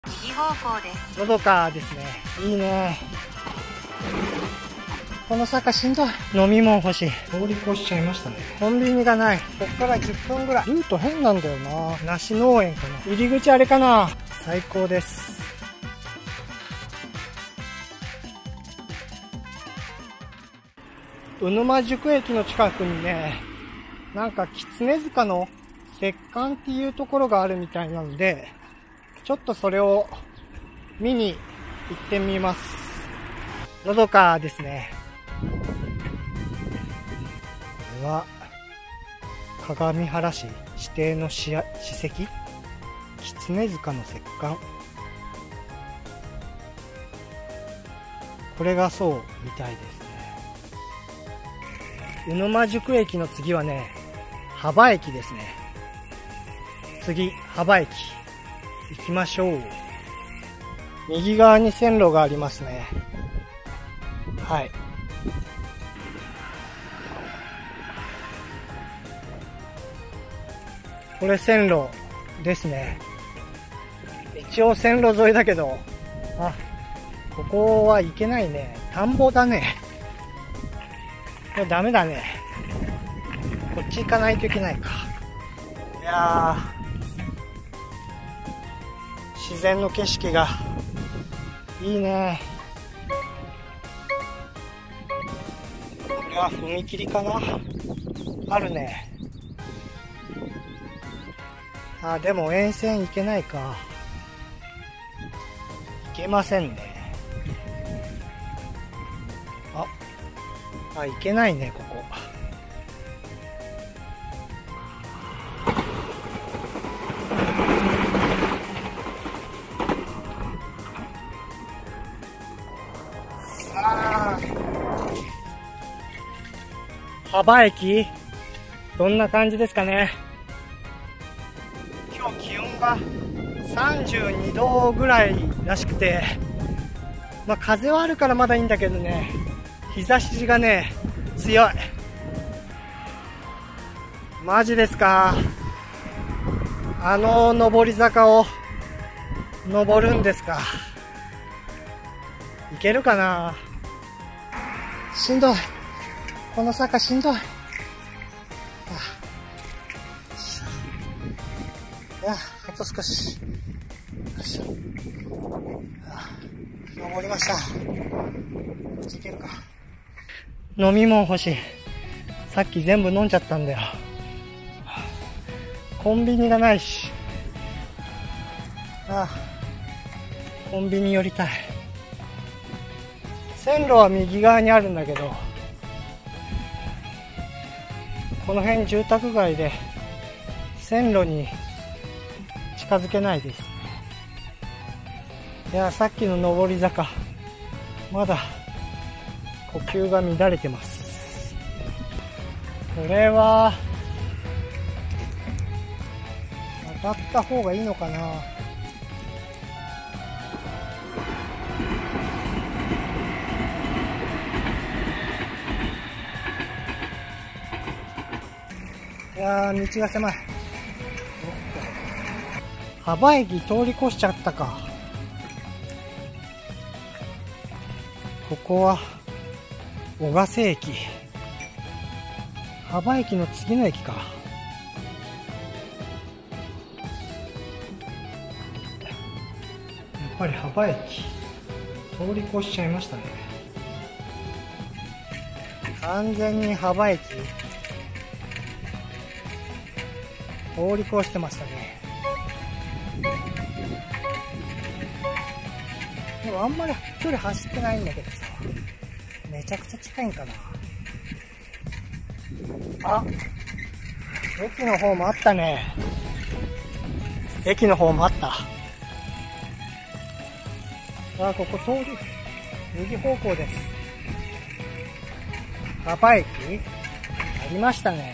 右方向です。 のどかですね。いいね。この坂しんどい。飲み物欲しい。通り越しちゃいましたね。コンビニがない。こっから10分ぐらい。ルート変なんだよな。梨農園かな。入り口あれかな。最高です。鵜沼宿駅の近くにね、なんか狐塚の石棺っていうところがあるみたいなので、ちょっとそれを見に行ってみます。のどかですね。これは鏡原市指定の史跡、狐塚の石棺。これがそうみたいですね。鵜沼宿駅の次はね、幅駅ですね。次、幅駅行きましょう。右側に線路がありますね。はい。これ線路ですね。一応線路沿いだけど、あ、ここは行けないね。田んぼだね。これダメだね。こっち行かないといけないか。いやー、自然の景色がいいね。これは踏切かな。あるね。あ、でも沿線行けないか。行けませんね。行けないね、ここ。さあ、幅駅どんな感じですかね。今日気温が32度ぐらいらしくて、まあ風はあるからまだいいんだけどね、日差しがね強い。マジですか。上り坂を登るんですか。いけるかな。しんどい。この坂しんどい。いや、あと少し。よいしょ。登りました。いけるか。飲み物欲しい。さっき全部飲んじゃったんだよ。コンビニがないし。コンビニ寄りたい。線路は右側にあるんだけど、この辺住宅街で線路に近づけないです。いや、さっきの上り坂、まだ呼吸が乱れてます。これは渡った方がいいのかな。いやー、道が狭い。幅駅通り越しちゃったか。ここは小ヶ瀬駅。幅駅の次の駅か。やっぱり幅駅通り越しちゃいましたね。完全に幅駅通り越してましたね。でもあんまり距離走ってないんだけどさ、めちゃくちゃ近いんかな。あ、駅の方もあったね。駅の方もあった。ここ通り右方向です。幅駅ありましたね。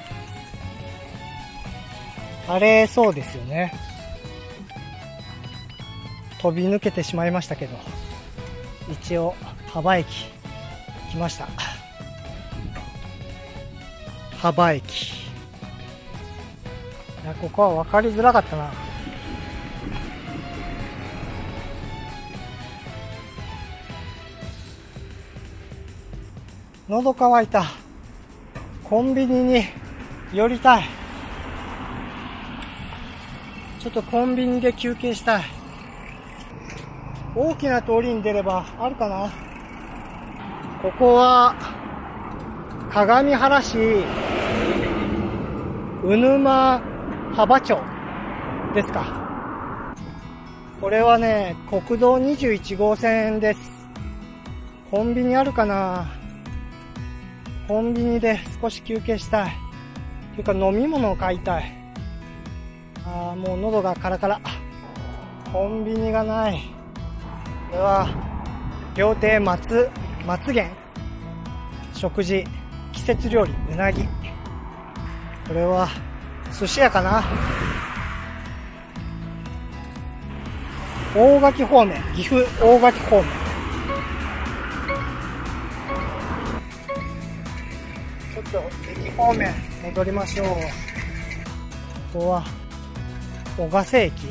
あれ、そうですよね。飛び抜けてしまいましたけど、一応幅駅来ました。幅駅。いや、ここは分かりづらかったな。 喉乾いた。コンビニに寄りたい。ちょっとコンビニで休憩したい。大きな通りに出ればあるかな。ここは鏡原市鵜沼幅町ですか。これはね、国道21号線です。コンビニあるかな。コンビニで少し休憩したい。というか飲み物を買いたい。もう喉がカラカラ。コンビニがない。これは料亭松源食事季節料理うなぎ。これは寿司屋かな。大垣方面、岐阜大垣方面。ちょっと駅方面戻りましょう。ここは小ヶ瀬駅。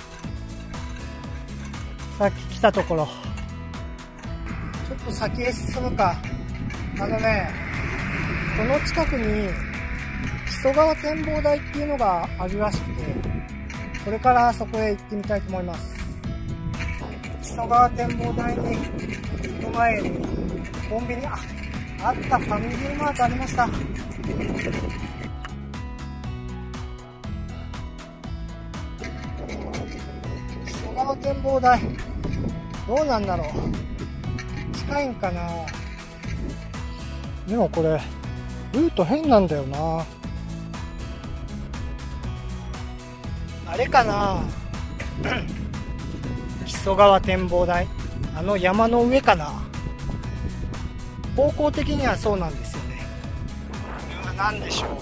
さっき来たところ。ちょっと先へ進むか。この近くに木曽川展望台っていうのがあるらしくて、これからそこへ行ってみたいと思います。木曽川展望台に行く前にコンビニ、あったファミリーマートありました。木曽川展望台どうなんだろう。近いんかな。でもこれルート変なんだよな。あれかな木曽川展望台、あの山の上かな。方向的にはそうなんですよね。これは何でしょう。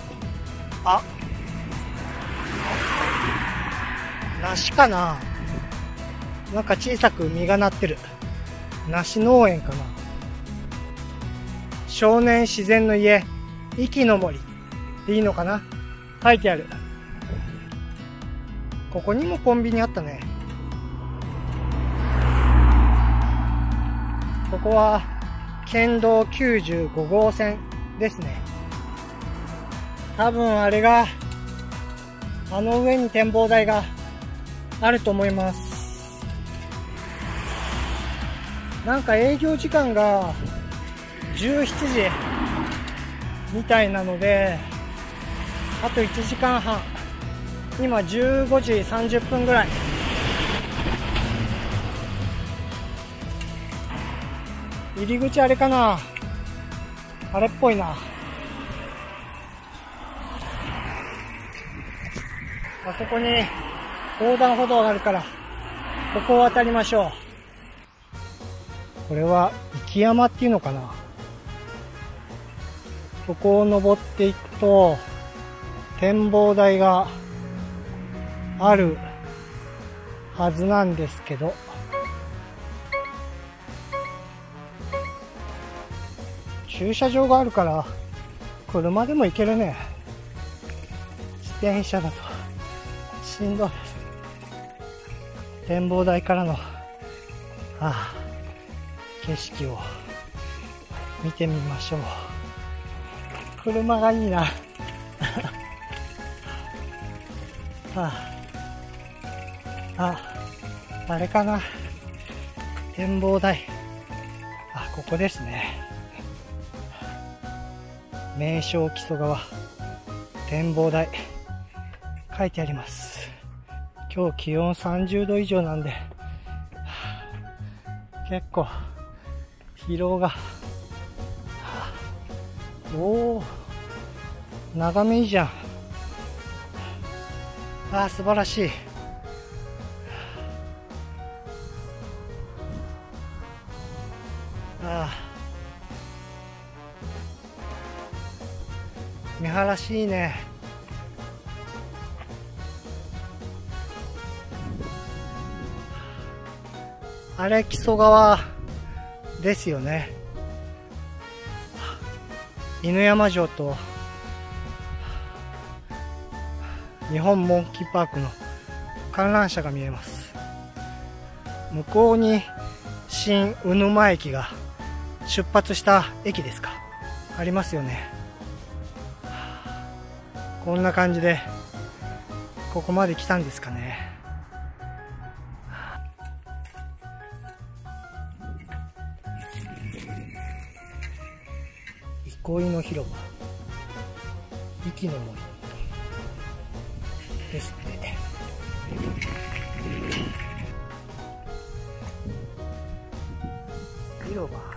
梨かな。なんか小さく実がなってる。梨農園かな。少年自然の家、壱岐の森でいいのかな。書いてある。ここにもコンビニあったね。ここは県道95号線ですね。多分あれがあの上に展望台があると思います。なんか営業時間が17時みたいなので、あと1時間半。今15時30分ぐらい。入り口あれかな。あれっぽいな。あそこに横断歩道があるから、ここを渡りましょう。これは池山っていうのかな。ここを登っていくと展望台があるはずなんですけど、駐車場があるから車でも行けるね。自転車だとしんどい。展望台からの景色を見てみましょう。車がいいなあれかな。展望台。ここですね。名勝木曽川展望台書いてあります。今日気温30度以上なんで、結構疲労が。おー、眺めいいじゃん。素晴らしい。見晴らしいいね。あれ木曽川ですよね。犬山城と日本モンキーパークの観覧車が見えます。向こうに新鵜沼駅が出発した駅ですか。 ありますよね。こんな感じでここまで来たんですかね。憩いの広場、息の森ですね。広場